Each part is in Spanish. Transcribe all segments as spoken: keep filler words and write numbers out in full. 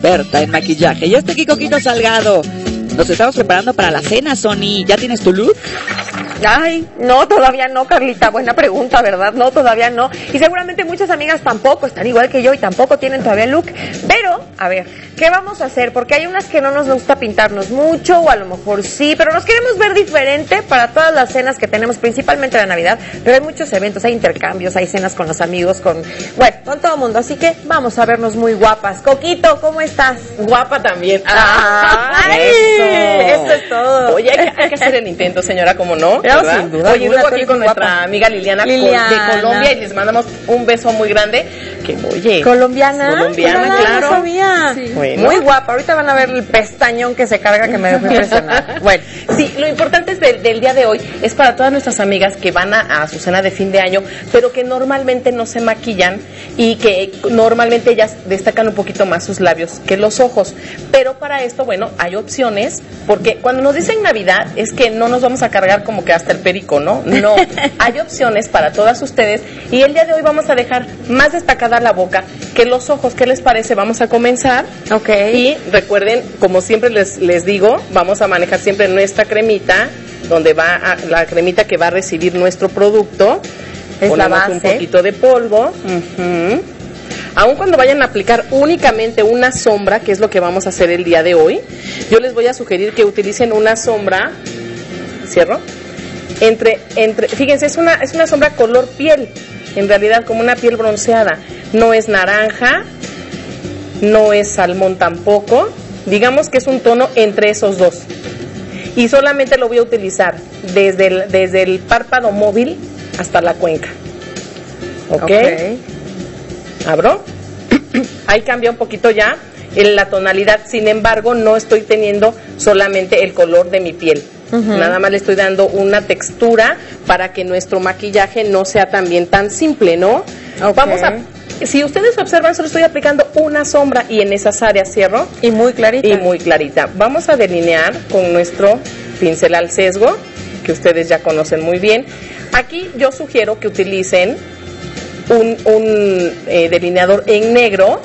experta en maquillaje. Y este aquí Coquito Salgado. Nos estamos preparando para la cena, Sony. ¿Ya tienes tu look? Ay, no, todavía no, Carlita. Buena pregunta, ¿verdad? No, todavía no. Y seguramente muchas amigas tampoco están igual que yo y tampoco tienen todavía look. Pero, a ver, ¿qué vamos a hacer? Porque hay unas que no nos gusta pintarnos mucho, o a lo mejor sí, pero nos queremos ver diferente para todas las cenas que tenemos, principalmente la Navidad. Pero hay muchos eventos, hay intercambios, hay cenas con los amigos, con, bueno, con todo el mundo. Así que vamos a vernos muy guapas. Coquito, ¿cómo estás? Guapa también. ¡Ay! Eso. Eso es todo. Oye, hay que, hay que hacer el intento, señora, ¿cómo no? Pero sin duda. Oye, luego aquí con nuestra guapa. amiga Liliana, Liliana. de Colombia, y les mandamos un beso muy grande. Que, oye, ¿Colombiana? Colombiana, no, claro. No sabía. Sí. Bueno. Muy guapa. Ahorita van a ver el pestañón que se carga que me dejó impresionar. Bueno. Sí, lo importante es del, del día de hoy es para todas nuestras amigas que van a, a su cena de fin de año, pero que normalmente no se maquillan y que normalmente ellas destacan un poquito más sus labios que los ojos. Pero para esto, bueno, hay opciones, porque cuando nos dicen Navidad es que no nos vamos a cargar como que hasta el perico, ¿no? No, hay opciones para todas ustedes y el día de hoy vamos a dejar más destacada la boca que los ojos. ¿Qué les parece? Vamos a comenzar. Ok. Y recuerden, como siempre les, les digo, vamos a manejar siempre nuestra cremita, donde va a, la cremita que va a recibir nuestro producto. Es Ponemos la base. un poquito de polvo. Uh-huh. Aun cuando vayan a aplicar únicamente una sombra, que es lo que vamos a hacer el día de hoy, yo les voy a sugerir que utilicen una sombra, cierro, entre, entre, fíjense, es una, es una sombra color piel, en realidad como una piel bronceada, no es naranja, no es salmón tampoco, digamos que es un tono entre esos dos, y solamente lo voy a utilizar desde el, desde el párpado móvil hasta la cuenca, ¿ok? Okay. Abro, ahí cambia un poquito ya en la tonalidad, sin embargo no estoy teniendo solamente el color de mi piel, uh-huh. Nada más le estoy dando una textura para que nuestro maquillaje no sea también tan simple, ¿no? Okay. Vamos a, si ustedes observan, solo estoy aplicando una sombra y en esas áreas cierro. Y muy clarita. Y muy clarita. Vamos a delinear con nuestro pincel al sesgo, que ustedes ya conocen muy bien. Aquí yo sugiero que utilicen un, un eh, delineador en negro,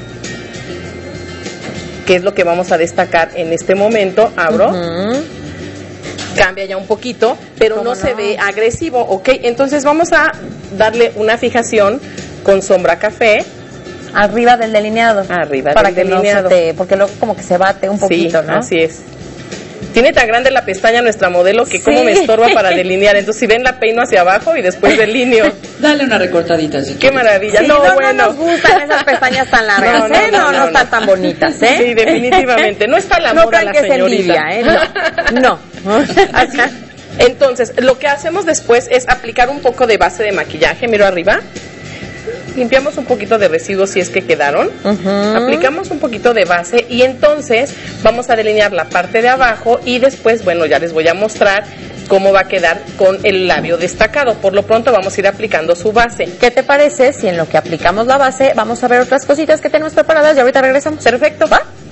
que es lo que vamos a destacar en este momento. Abro, uh-huh. Cambia ya un poquito, pero no, no se ve agresivo, ¿ok? Entonces vamos a darle una fijación con sombra café. Arriba del delineado. Arriba para del que delineado. No se te, porque luego como que se bate un poquito, sí, ¿no? Así es. Tiene tan grande la pestaña nuestra modelo que sí. Como me estorba para delinear. Entonces, si ven, la peino hacia abajo y después delineo. Dale una recortadita. Si Qué quieres. maravilla. Sí, no, no, bueno. no nos gustan esas pestañas tan largas, no, ¿eh? No, No, no, no, no están no. tan bonitas, ¿eh? Sí, definitivamente. No está la no moda la que señorita. Es envidia, ¿eh? No. no. Así. Entonces, lo que hacemos después es aplicar un poco de base de maquillaje. Miro arriba. Limpiamos un poquito de residuos si es que quedaron, uh-huh. Aplicamos un poquito de base y entonces vamos a delinear la parte de abajo y después, bueno, ya les voy a mostrar cómo va a quedar con el labio destacado. Por lo pronto vamos a ir aplicando su base. ¿Qué te parece si en lo que aplicamos la base vamos a ver otras cositas que tenemos preparadas y ahorita regresamos? Perfecto, ¿va?